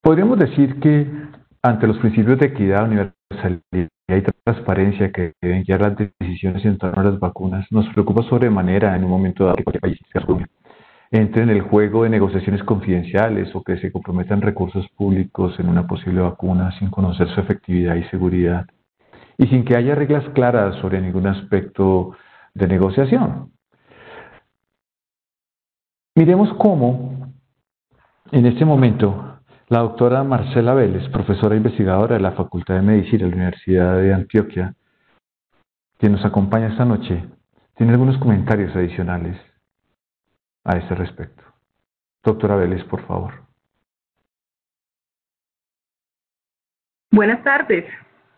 Podríamos decir que ante los principios de equidad, universalidad y transparencia que deben guiar las decisiones en torno a las vacunas, nos preocupa sobremanera en un momento dado que cualquier país entre en el juego de negociaciones confidenciales o que se comprometan recursos públicos en una posible vacuna sin conocer su efectividad y seguridad y sin que haya reglas claras sobre ningún aspecto de negociación. Miremos cómo en este momento la doctora Marcela Vélez, profesora investigadora de la Facultad de Medicina de la Universidad de Antioquia, quien nos acompaña esta noche, tiene algunos comentarios adicionales a este respecto. Doctora Vélez, por favor. Buenas tardes.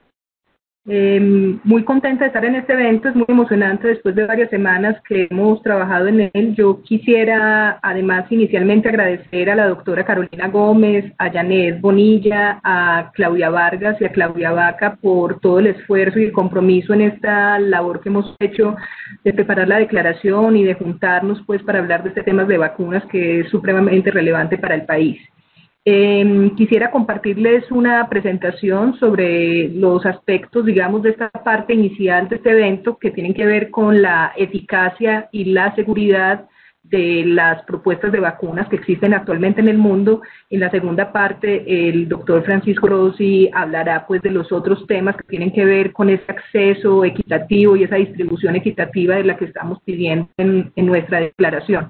Muy contenta de estar en este evento, es muy emocionante después de varias semanas que hemos trabajado en él. Yo quisiera además inicialmente agradecer a la doctora Carolina Gómez, a Janet Bonilla, a Claudia Vargas y a Claudia Vaca por todo el esfuerzo y el compromiso en esta labor que hemos hecho de preparar la declaración y de juntarnos pues para hablar de este tema de vacunas que es supremamente relevante para el país. Quisiera compartirles una presentación sobre los aspectos, digamos, de esta parte inicial de este evento que tienen que ver con la eficacia y la seguridad de las propuestas de vacunas que existen actualmente en el mundo. En la segunda parte, el doctor Francisco Rossi hablará pues de los otros temas que tienen que ver con ese acceso equitativo y esa distribución equitativa de la que estamos pidiendo en nuestra declaración.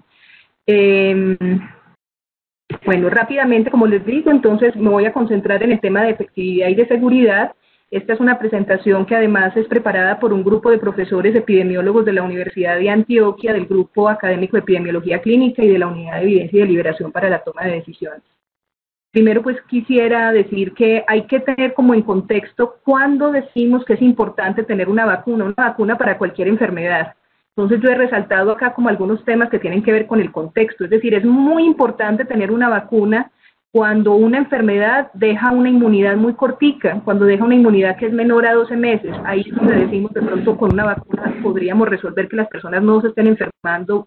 Bueno, rápidamente, como les digo, entonces me voy a concentrar en el tema de efectividad y de seguridad. Esta es una presentación que además es preparada por un grupo de profesores epidemiólogos de la Universidad de Antioquia, del Grupo Académico de Epidemiología Clínica y de la Unidad de Evidencia y Deliberación para la Toma de Decisiones. Primero, pues quisiera decir que hay que tener como en contexto cuando decimos que es importante tener una vacuna para cualquier enfermedad. Entonces yo he resaltado acá como algunos temas que tienen que ver con el contexto, es decir, es muy importante tener una vacuna cuando una enfermedad deja una inmunidad muy cortica, cuando deja una inmunidad que es menor a 12 meses, ahí es donde decimos de pronto con una vacuna podríamos resolver que las personas no se estén enfermando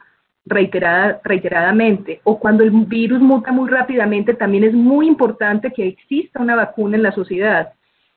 reiteradamente, o cuando el virus muta muy rápidamente, también es muy importante que exista una vacuna en la sociedad.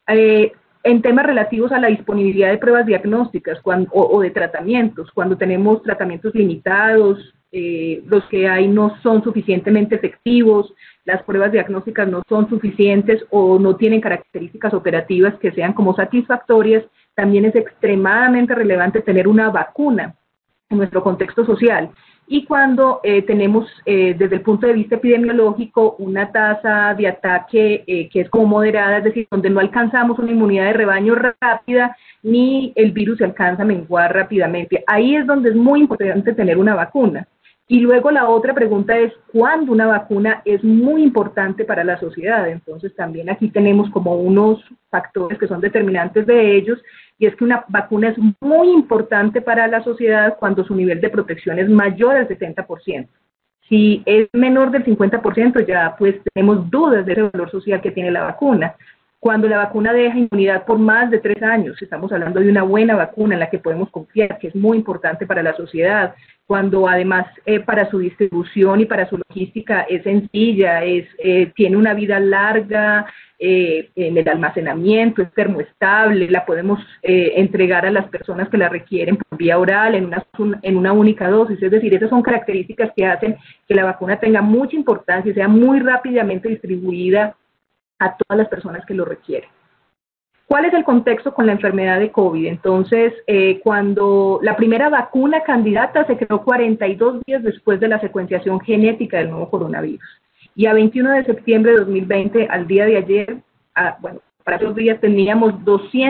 En temas relativos a la disponibilidad de pruebas diagnósticas o de tratamientos, cuando tenemos tratamientos limitados, los que hay no son suficientemente efectivos, las pruebas diagnósticas no son suficientes o no tienen características operativas que sean como satisfactorias, también es extremadamente relevante tener una vacuna en nuestro contexto social. Y cuando tenemos desde el punto de vista epidemiológico una tasa de ataque que es como moderada, es decir, donde no alcanzamos una inmunidad de rebaño rápida, ni el virus se alcanza a menguar rápidamente. Ahí es donde es muy importante tener una vacuna. Y luego la otra pregunta es, ¿cuándo una vacuna es muy importante para la sociedad? Entonces también aquí tenemos como unos factores que son determinantes de ellos, y es que una vacuna es muy importante para la sociedad cuando su nivel de protección es mayor al 70%. Si es menor del 50%, ya pues tenemos dudas de ese valor social que tiene la vacuna. Cuando la vacuna deja inmunidad por más de 3 años, estamos hablando de una buena vacuna en la que podemos confiar, que es muy importante para la sociedad. Cuando además para su distribución y para su logística es sencilla, tiene una vida larga, en el almacenamiento, es termoestable, la podemos entregar a las personas que la requieren por vía oral en una única dosis. Es decir, esas son características que hacen que la vacuna tenga mucha importancia y sea muy rápidamente distribuida a todas las personas que lo requieren. ¿Cuál es el contexto con la enfermedad de COVID? Entonces, cuando la primera vacuna candidata se creó 42 días después de la secuenciación genética del nuevo coronavirus. Y a 21 de septiembre de 2020, al día de ayer, para esos días teníamos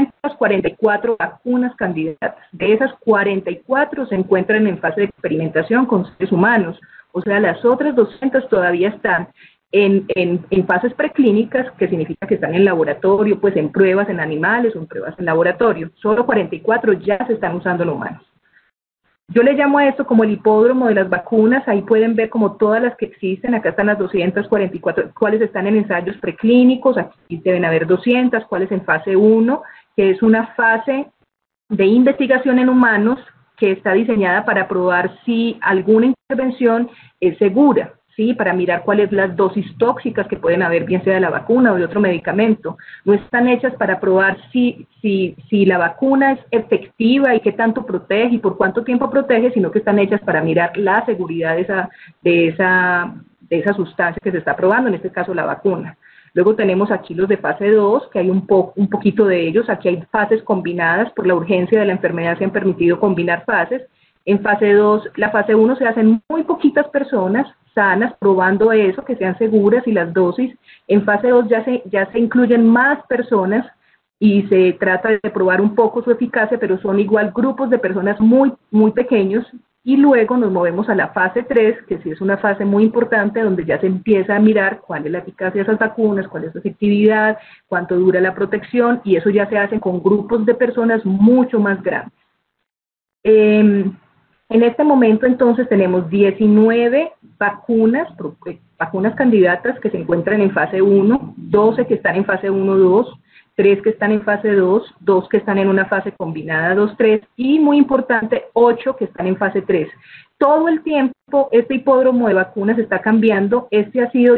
244 vacunas candidatas. De esas 44 se encuentran en fase de experimentación con seres humanos. O sea, las otras 200 todavía están en fases preclínicas, que significa que están en laboratorio, pues en pruebas en animales o en pruebas en laboratorio. Solo 44 ya se están usando en humanos. Yo le llamo a esto como el hipódromo de las vacunas. Ahí pueden ver como todas las que existen. Acá están las 244, cuáles están en ensayos preclínicos, aquí deben haber 200, cuáles en fase 1, que es una fase de investigación en humanos que está diseñada para probar si alguna intervención es segura, ¿sí? Para mirar cuáles las dosis tóxicas que pueden haber, bien sea de la vacuna o de otro medicamento. No están hechas para probar si la vacuna es efectiva y qué tanto protege y por cuánto tiempo protege, sino que están hechas para mirar la seguridad de esa sustancia que se está probando, en este caso la vacuna. Luego tenemos aquí los de fase 2, que hay un poquito de ellos. Aquí hay fases combinadas, por la urgencia de la enfermedad se han permitido combinar fases. En fase 2, la fase 1 se hacen muy poquitas personas sanas, probando eso, que sean seguras y las dosis. En fase 2 ya se incluyen más personas y se trata de probar un poco su eficacia, pero son igual grupos de personas muy, muy pequeños. Y luego nos movemos a la fase 3, que sí es una fase muy importante, donde ya se empieza a mirar cuál es la eficacia de esas vacunas, cuál es su efectividad, cuánto dura la protección, y eso ya se hace con grupos de personas mucho más grandes. En este momento, entonces, tenemos 19 vacunas candidatas que se encuentran en fase 1, 12 que están en fase 1-2, 3 que están en fase 2, 2 que están en una fase combinada 2-3 y, muy importante, 8 que están en fase 3. Todo el tiempo este hipódromo de vacunas está cambiando. Este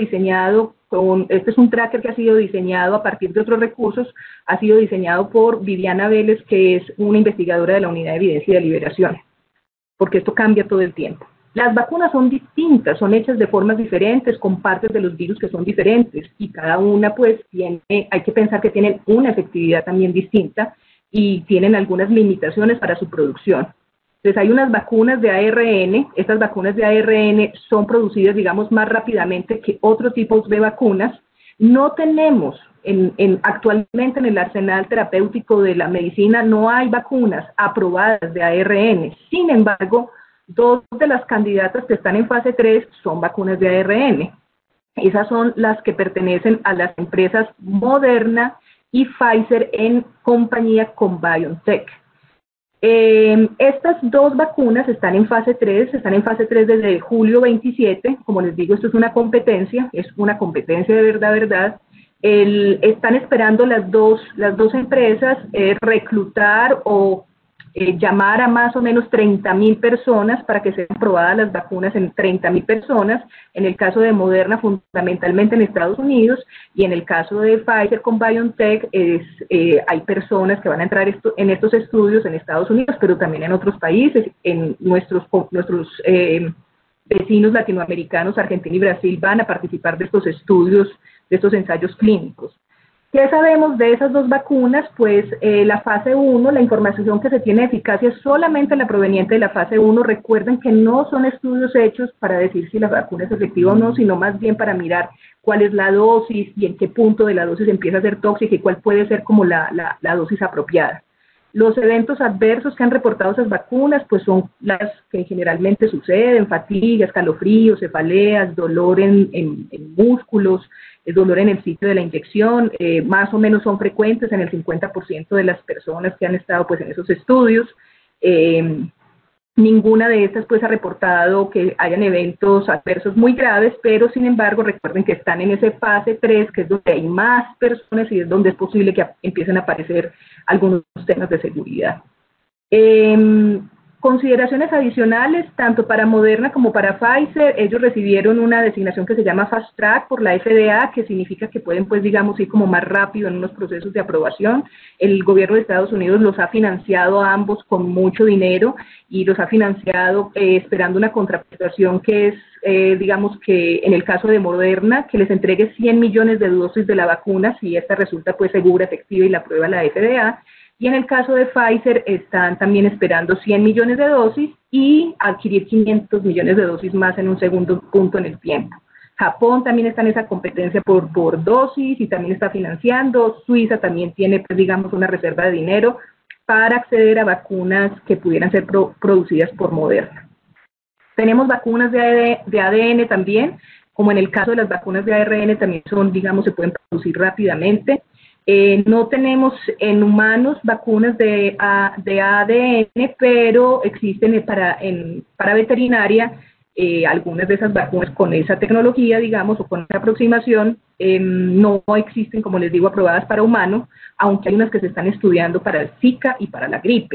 es un tracker que ha sido diseñado a partir de otros recursos, ha sido diseñado por Viviana Vélez, que es una investigadora de la Unidad de Evidencia y Deliberación, porque esto cambia todo el tiempo. Las vacunas son distintas, son hechas de formas diferentes, con partes de los virus que son diferentes, y cada una pues hay que pensar que tienen una efectividad también distinta y tienen algunas limitaciones para su producción. Entonces hay unas vacunas de ARN, estas vacunas de ARN son producidas, digamos, más rápidamente que otros tipos de vacunas. No tenemos, actualmente en el arsenal terapéutico de la medicina, no hay vacunas aprobadas de ARN. Sin embargo, 2 de las candidatas que están en fase 3 son vacunas de ARN. Esas son las que pertenecen a las empresas Moderna y Pfizer en compañía con BioNTech. Estas 2 vacunas están en fase 3 desde julio 27. Como les digo, esto es una competencia de verdad. Están esperando las dos empresas reclutar o llamar a más o menos 30.000 personas para que sean probadas las vacunas en 30.000 personas, en el caso de Moderna fundamentalmente en Estados Unidos, y en el caso de Pfizer con BioNTech hay personas que van a entrar en estos estudios en Estados Unidos, pero también en otros países. En nuestros vecinos latinoamericanos, Argentina y Brasil, van a participar de estos estudios, de estos ensayos clínicos. ¿Qué sabemos de esas 2 vacunas? Pues la fase 1, la información que se tiene de eficacia es solamente la proveniente de la fase 1. Recuerden que no son estudios hechos para decir si la vacuna es efectiva o no, sino más bien para mirar cuál es la dosis y en qué punto de la dosis empieza a ser tóxica y cuál puede ser como la dosis apropiada. Los eventos adversos que han reportado esas vacunas pues son las que generalmente suceden: fatiga, escalofríos, cefaleas, dolor en músculos, dolor en el sitio de la inyección. Más o menos son frecuentes en el 50% de las personas que han estado pues en esos estudios. Ninguna de estas pues ha reportado que hayan eventos adversos muy graves, pero sin embargo recuerden que están en ese fase 3, que es donde hay más personas y es donde es posible que empiecen a aparecer algunos temas de seguridad. Consideraciones adicionales, tanto para Moderna como para Pfizer, ellos recibieron una designación que se llama Fast Track por la FDA, que significa que pueden, pues, digamos, ir como más rápido en unos procesos de aprobación. El gobierno de Estados Unidos los ha financiado a ambos con mucho dinero y los ha financiado esperando una contraprestación que es, digamos que en el caso de Moderna, que les entregue 100 millones de dosis de la vacuna si esta resulta pues segura, efectiva y la aprueba la FDA. Y en el caso de Pfizer están también esperando 100 millones de dosis y adquirir 500 millones de dosis más en un segundo punto en el tiempo. Japón también está en esa competencia por dosis y también está financiando. Suiza también tiene, pues, digamos, una reserva de dinero para acceder a vacunas que pudieran ser producidas por Moderna. Tenemos vacunas de ADN también, como en el caso de las vacunas de ARN también son, digamos, se pueden producir rápidamente. No tenemos en humanos vacunas de ADN, pero existen para veterinaria algunas de esas vacunas con esa tecnología, digamos, o con esa aproximación. No existen, como les digo, aprobadas para humano, aunque hay unas que se están estudiando para el Zika y para la gripe.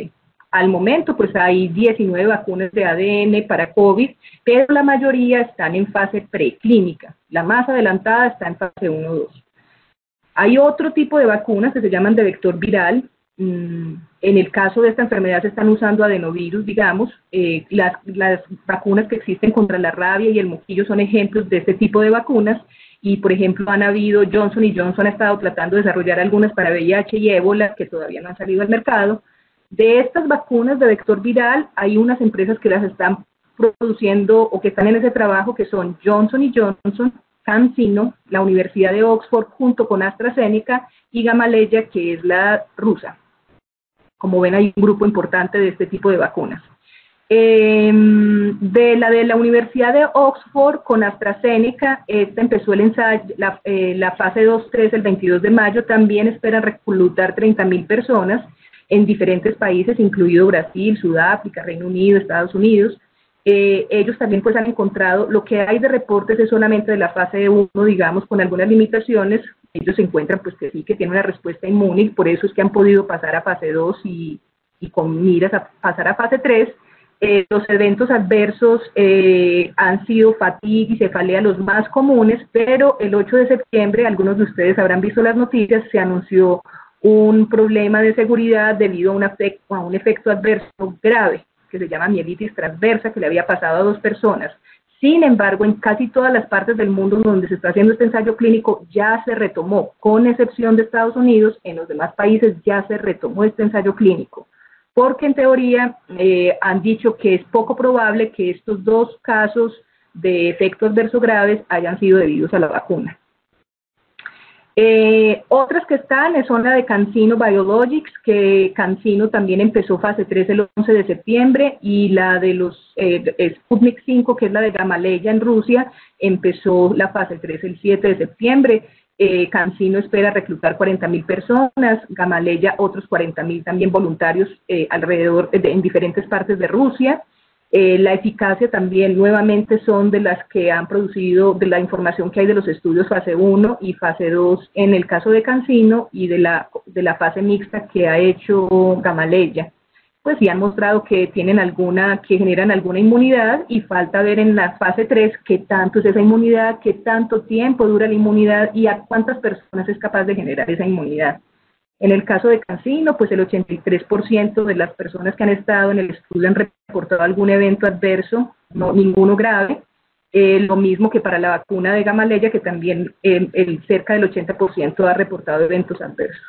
Al momento, pues hay 19 vacunas de ADN para COVID, pero la mayoría están en fase preclínica. La más adelantada está en fase 1-2. Hay otro tipo de vacunas que se llaman de vector viral. En el caso de esta enfermedad se están usando adenovirus, digamos. Las vacunas que existen contra la rabia y el moquillo son ejemplos de este tipo de vacunas. Y, por ejemplo, Johnson Johnson ha estado tratando de desarrollar algunas para VIH y ébola que todavía no han salido al mercado. De estas vacunas de vector viral, hay unas empresas que las están produciendo o que están en ese trabajo, que son Johnson Johnson, CanSino, la Universidad de Oxford, junto con AstraZeneca, y Gamaleya, que es la rusa. Como ven, hay un grupo importante de este tipo de vacunas. De la Universidad de Oxford con AstraZeneca, esta empezó el ensayo, la fase 2-3 el 22 de mayo, también esperan reclutar 30.000 personas en diferentes países, incluido Brasil, Sudáfrica, Reino Unido, Estados Unidos. Ellos también pues han encontrado, lo que hay de reportes es solamente de la fase 1, digamos, con algunas limitaciones. Ellos encuentran pues que sí, que tienen una respuesta inmune, y por eso es que han podido pasar a fase 2 y con miras a pasar a fase 3. Los eventos adversos han sido fatiga y cefalea los más comunes, pero el 8 de septiembre, algunos de ustedes habrán visto las noticias, se anunció un problema de seguridad debido a un efecto adverso grave, que se llama mielitis transversa, que le había pasado a 2 personas. Sin embargo, en casi todas las partes del mundo donde se está haciendo este ensayo clínico ya se retomó, con excepción de Estados Unidos. En los demás países ya se retomó este ensayo clínico, porque en teoría han dicho que es poco probable que estos 2 casos de efectos adversos graves hayan sido debidos a la vacuna. Otras que están son la de CanSino Biologics, que CanSino también empezó fase 3 el 11 de septiembre, y la de los Sputnik 5, que es la de Gamaleya en Rusia, empezó la fase 3 el 7 de septiembre. CanSino espera reclutar 40.000 personas, Gamaleya otros 40.000 también voluntarios alrededor en diferentes partes de Rusia. La eficacia también nuevamente son de las que han producido, de la información que hay de los estudios fase 1 y fase 2 en el caso de CanSino, y de la fase mixta que ha hecho Gamaleya. Pues sí han mostrado que generan alguna inmunidad, y falta ver en la fase 3 qué tanto es esa inmunidad, qué tanto tiempo dura la inmunidad y a cuántas personas es capaz de generar esa inmunidad. En el caso de CanSino, pues el 83% de las personas que han estado en el estudio han reportado algún evento adverso, ninguno grave. Lo mismo que para la vacuna de Gamaleya, que también cerca del 80% ha reportado eventos adversos.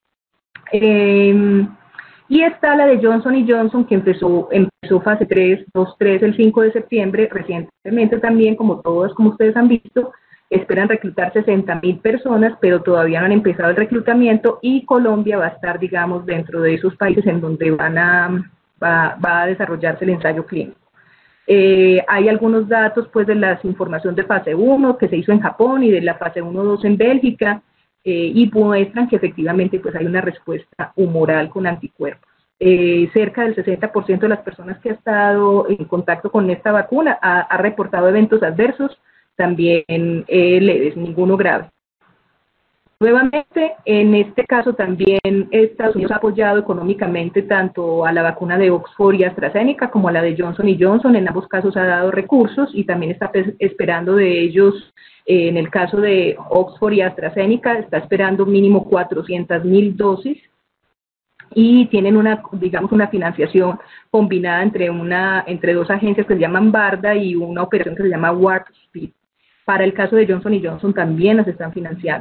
Y está la de Johnson Johnson, que empezó fase 3, 2-3 el 5 de septiembre, recientemente también, como ustedes han visto. Esperan reclutar 60.000 personas, pero todavía no han empezado el reclutamiento, y Colombia va a estar, digamos, dentro de esos países en donde va a desarrollarse el ensayo clínico. Hay algunos datos pues de la información de fase 1 que se hizo en Japón y de la fase 1-2 en Bélgica, y muestran que efectivamente pues hay una respuesta humoral con anticuerpos. Cerca del 60% de las personas que ha estado en contacto con esta vacuna ha reportado eventos adversos, también leves, ninguno grave. Nuevamente, en este caso también Estados Unidos ha apoyado económicamente tanto a la vacuna de Oxford y AstraZeneca como a la de Johnson Johnson. En ambos casos ha dado recursos, y también está esperando de ellos, en el caso de Oxford y AstraZeneca, está esperando mínimo 400.000 dosis, y tienen una financiación combinada entre 2 agencias que se llaman BARDA y una operación que se llama Warp Speed. Para el caso de Johnson Johnson también las están financiando.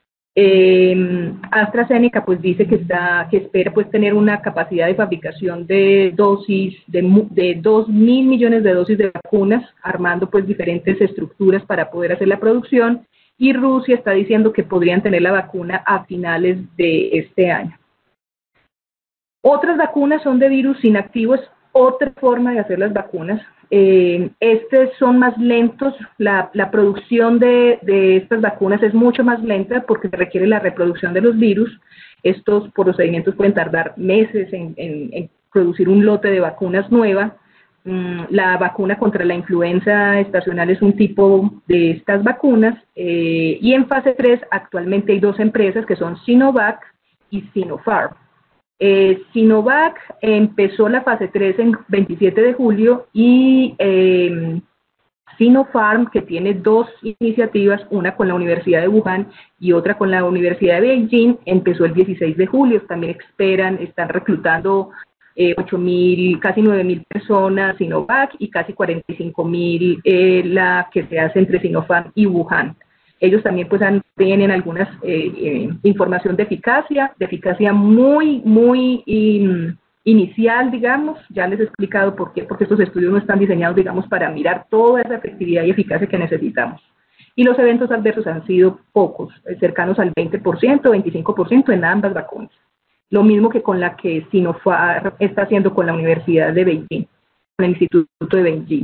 AstraZeneca pues dice que espera pues tener una capacidad de fabricación de dosis, de 2.000 millones de dosis de vacunas, armando pues diferentes estructuras para poder hacer la producción, y Rusia está diciendo que podrían tener la vacuna a finales de este año. Otras vacunas son de virus inactivos, otra forma de hacer las vacunas. Estos son más lentos, la producción de estas vacunas es mucho más lenta porque requiere la reproducción de los virus. Estos procedimientos pueden tardar meses en producir un lote de vacunas nueva. La vacuna contra la influenza estacional es un tipo de estas vacunas, y en fase 3 actualmente hay 2 empresas que son Sinovac y Sinopharm. Sinovac empezó la fase 3 en 27 de julio y Sinopharm, que tiene dos iniciativas, una con la Universidad de Wuhan y otra con la Universidad de Beijing, empezó el 16 de julio. También están reclutando 8.000, casi 9.000 personas Sinovac y casi 45.000 la que se hace entre Sinopharm y Wuhan. Ellos también pues tienen algunas información de eficacia muy inicial, digamos. Ya les he explicado por qué, porque estos estudios no están diseñados, digamos, para mirar toda esa efectividad y eficacia que necesitamos. Y los eventos adversos han sido pocos, cercanos al 20%, 25% en ambas vacunas. Lo mismo que con la que Sinopharm está haciendo con la Universidad de Beijing, con el Instituto de Beijing.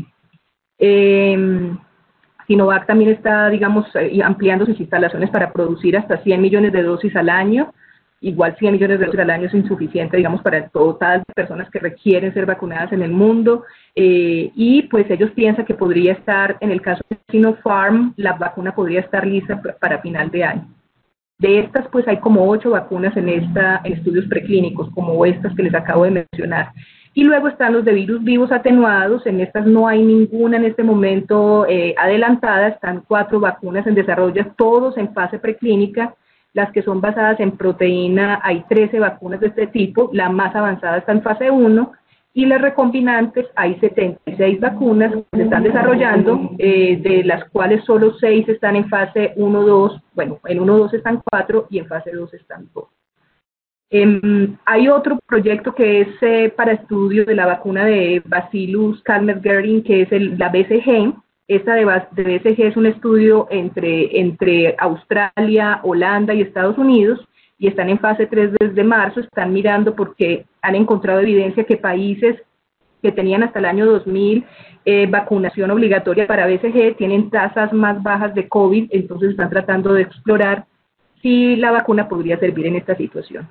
Sinovac también está, digamos, ampliando sus instalaciones para producir hasta 100 millones de dosis al año. Igual 100 millones de dosis al año es insuficiente, digamos, para el total de personas que requieren ser vacunadas en el mundo. Y pues ellos piensan que podría estar, en el caso de Sinopharm, la vacuna podría estar lista para final de año. De estas, pues hay como 8 vacunas en estudios preclínicos, como estas que les acabo de mencionar. Y luego están los de virus vivos atenuados. En estas no hay ninguna en este momento adelantada. Están 4 vacunas en desarrollo, todos en fase preclínica. Las que son basadas en proteína, hay 13 vacunas de este tipo. La más avanzada está en fase 1. Y las recombinantes, hay 76 vacunas que se están desarrollando, de las cuales solo 6 están en fase 1-2, bueno, en 1-2 están 4 y en fase 2 están 2. Hay otro proyecto que es para estudio de la vacuna de Bacillus Calmette-Guerin, que es la BCG. Esta de BCG es un estudio entre Australia, Holanda y Estados Unidos, y están en fase 3 desde marzo. Están mirando porque han encontrado evidencia que países que tenían hasta el año 2000 vacunación obligatoria para BCG tienen tasas más bajas de COVID, entonces están tratando de explorar si la vacuna podría servir en esta situación.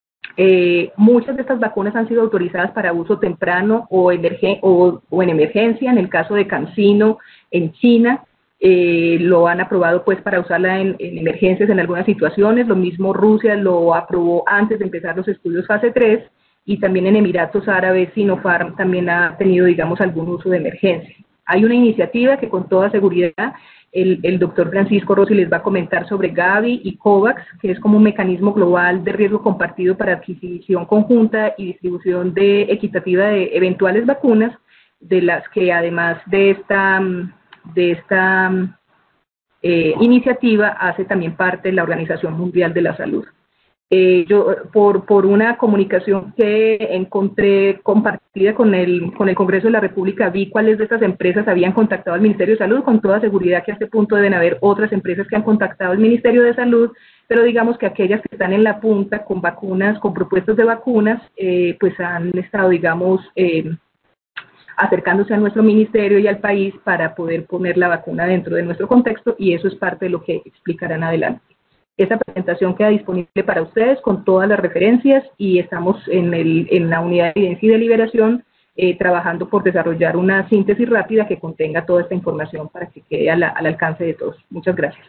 Muchas de estas vacunas han sido autorizadas para uso temprano o en emergencia. En el caso de CanSino en China, lo han aprobado pues para usarla en emergencias en algunas situaciones. Lo mismo Rusia lo aprobó antes de empezar los estudios fase 3, y también en Emiratos Árabes Sinopharm también ha tenido, digamos, algún uso de emergencia. Hay una iniciativa que con toda seguridad el doctor Francisco Rossi les va a comentar sobre Gavi y COVAX, que es como un mecanismo global de riesgo compartido para adquisición conjunta y distribución equitativa de eventuales vacunas, de las que además de esta iniciativa hace también parte la Organización Mundial de la Salud. Yo por una comunicación que encontré compartida con el Congreso de la República, vi cuáles de estas empresas habían contactado al Ministerio de Salud. Con toda seguridad que a este punto deben haber otras empresas que han contactado al Ministerio de Salud, pero digamos que aquellas que están en la punta con vacunas, con propuestas de vacunas, pues han estado, digamos, acercándose a nuestro ministerio y al país para poder poner la vacuna dentro de nuestro contexto, y eso es parte de lo que explicarán adelante. Esta presentación queda disponible para ustedes con todas las referencias, y estamos en la unidad de evidencia y deliberación trabajando por desarrollar una síntesis rápida que contenga toda esta información para que quede al alcance de todos. Muchas gracias.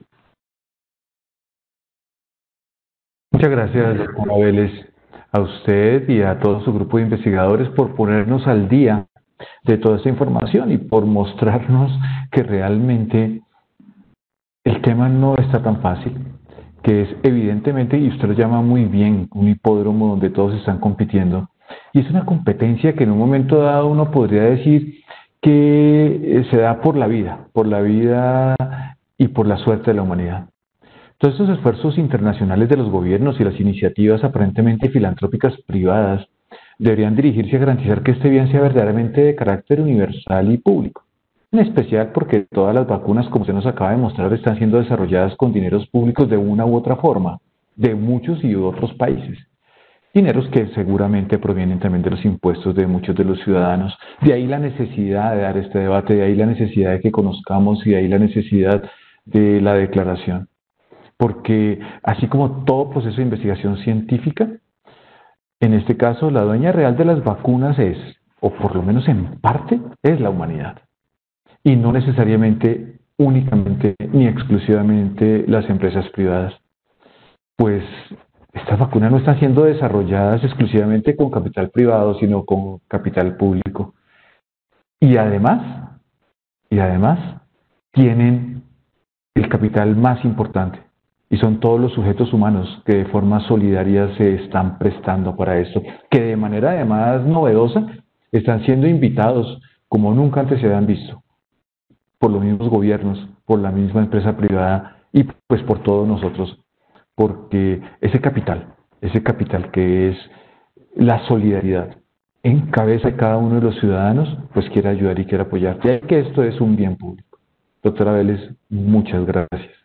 Muchas gracias, doctora Vélez, a usted y a todo su grupo de investigadores por ponernos al día de toda esta información y por mostrarnos que realmente el tema no está tan fácil, que es evidentemente, y usted lo llama muy bien, un hipódromo donde todos están compitiendo, y es una competencia que en un momento dado uno podría decir que se da por la vida y por la suerte de la humanidad. Todos estos esfuerzos internacionales de los gobiernos y las iniciativas aparentemente filantrópicas privadas deberían dirigirse a garantizar que este bien sea verdaderamente de carácter universal y público. En especial porque todas las vacunas, como se nos acaba de mostrar, están siendo desarrolladas con dineros públicos de una u otra forma, de muchos y de otros países. Dineros que seguramente provienen también de los impuestos de muchos de los ciudadanos. De ahí la necesidad de dar este debate, de ahí la necesidad de que conozcamos y de ahí la necesidad de la declaración. Porque así como todo proceso de investigación científica, en este caso la dueña real de las vacunas es, o por lo menos en parte, es la humanidad. Y no necesariamente, únicamente, ni exclusivamente las empresas privadas. Pues estas vacunas no están siendo desarrolladas exclusivamente con capital privado, sino con capital público. Y además, tienen el capital más importante, y son todos los sujetos humanos que de forma solidaria se están prestando para esto, que de manera además novedosa están siendo invitados como nunca antes se habían visto, por los mismos gobiernos, por la misma empresa privada y pues por todos nosotros, porque ese capital que es la solidaridad en cabeza de cada uno de los ciudadanos, pues quiere ayudar y quiere apoyar, ya que esto es un bien público. Doctora Vélez, muchas gracias.